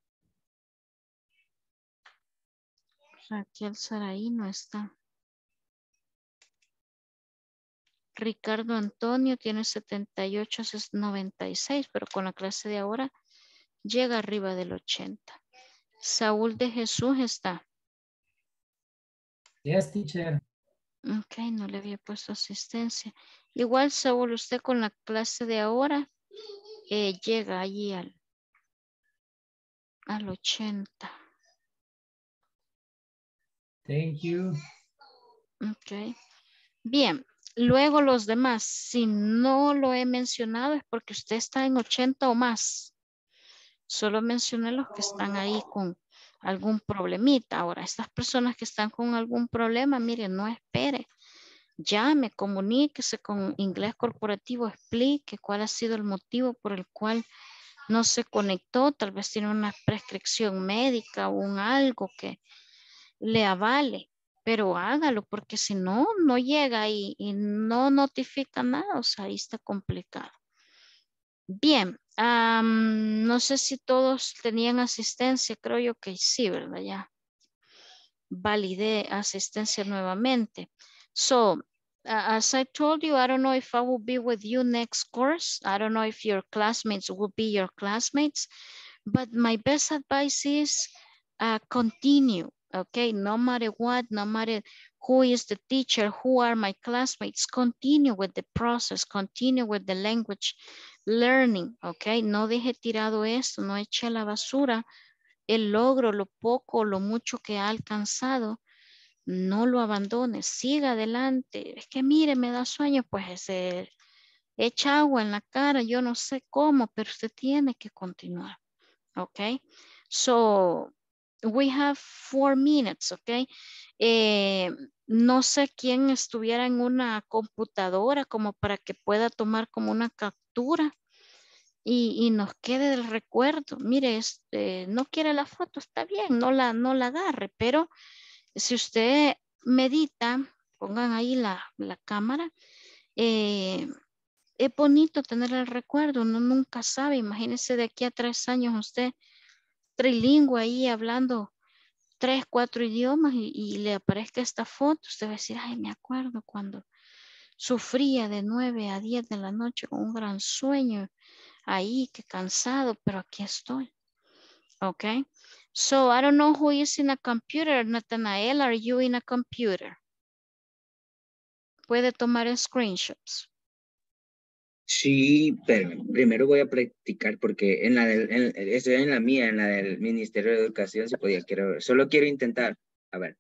Raquel Saraí no está. Ricardo Antonio tiene 78.96, pero con la clase de ahora llega arriba del 80. Saúl de Jesús está. Yes, teacher. Ok, no le había puesto asistencia. Igual, Saúl, usted con la clase de ahora llega allí al 80. Thank you. Ok. Bien. Luego los demás, si no lo he mencionado es porque usted está en 80 o más. Solo mencioné los que están ahí con algún problemita. Ahora, estas personas que están con algún problema, miren, no espere. Llame, comuníquese con Inglés Corporativo, explique cuál ha sido el motivo por el cual no se conectó. Tal vez tiene una prescripción médica o un algo que le avale. Pero hágalo, porque si no, no llega y no notifica nada. O sea, ahí está complicado. Bien, no sé si todos tenían asistencia, creo yo que sí, ¿verdad? Ya validé asistencia nuevamente. So, as I told you, I don't know if I will be with you next course. I don't know if your classmates will be your classmates, but my best advice is continue, okay? No matter what, no matter who is the teacher, who are my classmates, continue with the process, continue with the language learning, okay? No deje tirado esto, no eche a la basura el logro, lo poco, lo mucho que ha alcanzado. No lo abandone, siga adelante. Es que mire, me da sueño, pues se echa agua en la cara, yo no sé cómo, pero usted tiene que continuar, ok? So, we have 4 minutes, ok? No sé quién estuviera en una computadora como para que pueda tomar como una captura y nos quede el recuerdo. Mire, no quiere la foto, está bien, no la agarre, pero si usted medita, pongan ahí la cámara, es bonito tener el recuerdo, uno nunca sabe, imagínese de aquí a 3 años usted trilingüe ahí hablando 3, 4 idiomas y le aparezca esta foto, usted va a decir, ay, me acuerdo cuando sufría de 9 a 10 de la noche con un gran sueño ahí, qué cansado, pero aquí estoy. Okay. So I don't know who is in a computer. Nathanael, are you in a computer? Puede tomar screenshots. Sí, pero primero voy a practicar porque estoy en la mía, en la del Ministerio de Educación, si podía, quiero ver. Solo quiero intentar. A ver.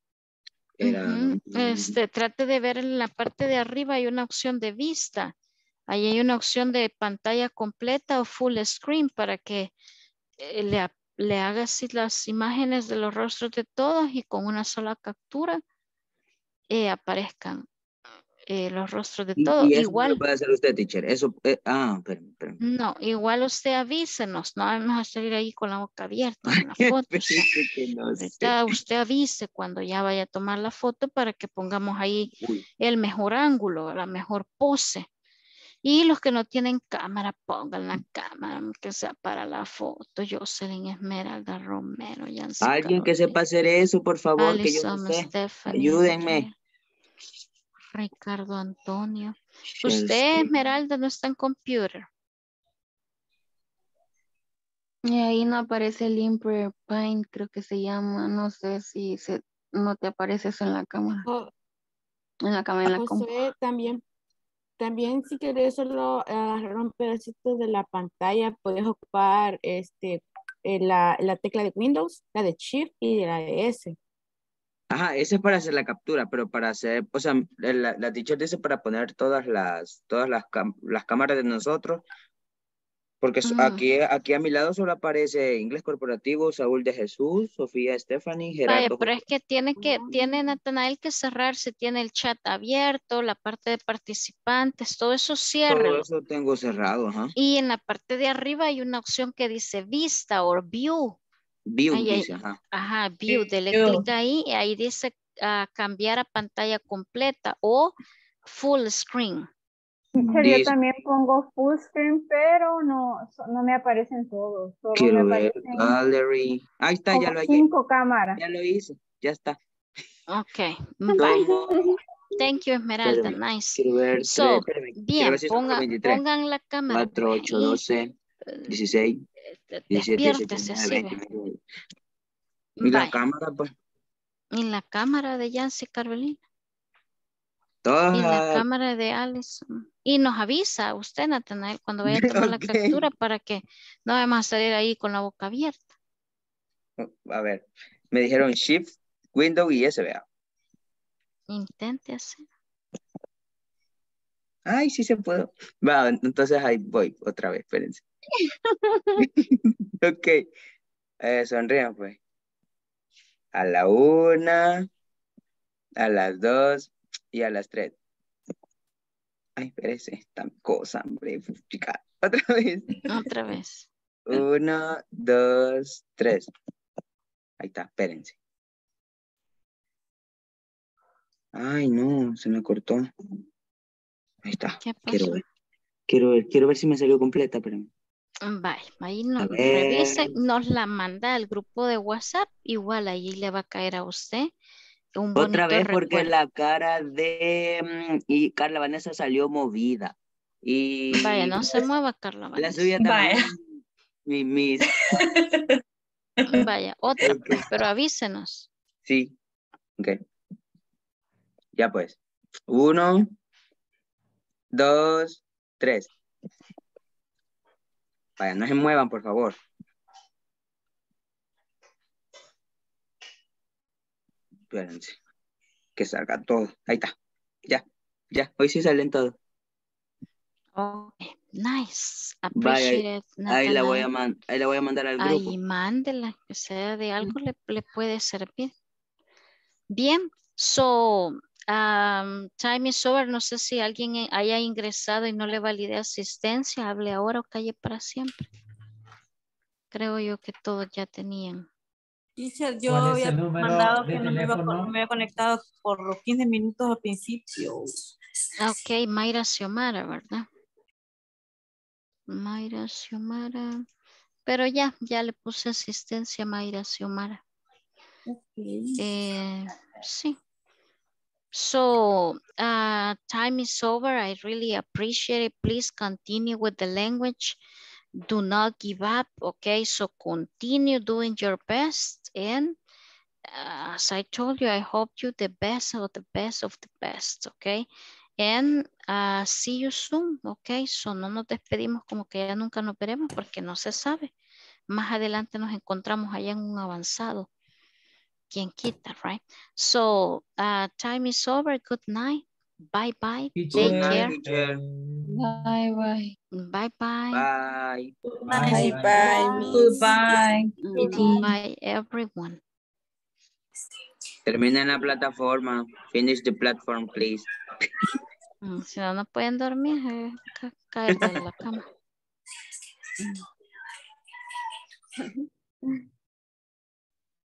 Trate de ver en la parte de arriba, hay una opción de vista. Ahí hay una opción de pantalla completa o full screen para que le haga así las imágenes de los rostros de todos y con una sola captura aparezcan los rostros de todos. Y eso no lo Igual. puede hacer usted, teacher. Eso, espérame. No, igual usted avísenos, no vamos a salir ahí con la boca abierta en la foto. Que no sé. Ahorita usted avise cuando ya vaya a tomar la foto para que pongamos ahí el mejor ángulo, la mejor pose. Y los que no tienen cámara, pongan la cámara, que sea para la foto. Jocelyn Esmeralda Romero. Yancy Alguien Carolina, que sepa hacer eso, por favor, que yo no Alison sé. Stephanie, Ayúdenme. Ricardo Antonio. Chelsea. Usted, Esmeralda, no está en computer. Y ahí no aparece el Imper Paint, creo que se llama. No sé si no te aparece eso en la cámara. En la cámara, en la compu. José, también si querés solo agarrar un pedacito de la pantalla, puedes ocupar la tecla de Windows, la de Shift y la de S. Ajá, ese es para hacer la captura, pero para hacer, o sea, la teacher dice para poner todas las cámaras de nosotros, porque aquí a mi lado solo aparece Inglés Corporativo, Saúl de Jesús, Sofía Stephanie, Vaya, Gerardo. pero es que tiene Natanael que cerrarse, tiene el chat abierto, la parte de participantes, todo eso cierra. Todo eso tengo cerrado, ajá. Y en la parte de arriba hay una opción que dice vista o view. View, ahí dice, ajá. Ajá, view, dele clic ahí y ahí dice cambiar a pantalla completa o full screen. Yo también pongo full screen, pero no me aparecen todos. Solo Quiero me ver aparecen gallery. Ahí está, ya lo hallé. 5 cámaras. Ya lo hice, ya está. Ok, bye. Thank you, Esmeralda, nice. Quiero ver bien, pongan la cámara. 4, 8, 12, 16, 17, 18, 19, 20. ¿Y la cámara, pues? Y la cámara de Yancy Carolina. Todas. Y la cámara de Alison. Y nos avisa usted, Natanael, cuando vaya a tomar la captura para que no vayamos a salir ahí con la boca abierta. A ver, me dijeron Shift, Windows y S, vea. Intente hacer. Ay, sí se puede. Va, entonces ahí voy otra vez, espérense. Ok. Sonrían, pues. A la 1, a las 2 y a las 3. Ay, espérese, esta cosa, hombre, chica. Otra vez. Otra vez. 1, 2, 3. Ahí está, espérense. Ay, no, se me cortó. Ahí está. ¿Qué pasó? Quiero ver si me salió completa, pero. Vaya, ahí nos revise, nos la manda al grupo de WhatsApp, igual ahí le va a caer a usted un bonito Otra vez porque recuerdo. la cara de y Carla Vanessa salió movida. Y vaya, no se mueva, Carla Vanessa. La suya también. Mis. Vaya, otra, pues, pero avísenos. Sí, ok. Ya pues. 1, 2, 3. Vaya, no se muevan, por favor. Espérense. Que salga todo. Ahí está. Ya. Hoy sí salen todos. Ok, nice. Vaya, Appreciate it, ahí la voy a mandar al grupo. Ahí mándela, que sea de algo le puede servir. Bien, so, time is over. No sé si alguien haya ingresado y no le valide asistencia. Hable ahora o calle para siempre. Creo yo que todos ya tenían. Teacher, yo había mandado que no me había conectado por 15 minutos al principio. Ok, Mayra Xiomara, ¿verdad? Mayra Xiomara. Pero ya le puse asistencia a Mayra Xiomara. Okay. Sí. So, time is over. I really appreciate it. Please continue with the language. Do not give up. Okay, so continue doing your best. And as I told you, I hope you the best of the best of the best. Okay, And see you soon, ok. So no nos despedimos como que ya nunca nos veremos porque no se sabe. Más adelante nos encontramos allá en un avanzado. ¿Quién quita, right? So time is over. Good night. Bye bye. Take care. Teacher. Bye, bye. Bye bye. Bye. Bye, bye, miss. Goodbye. Bye everyone. Termina en la plataforma. Finish the platform, please. Si no, no pueden dormir, caer de la cama.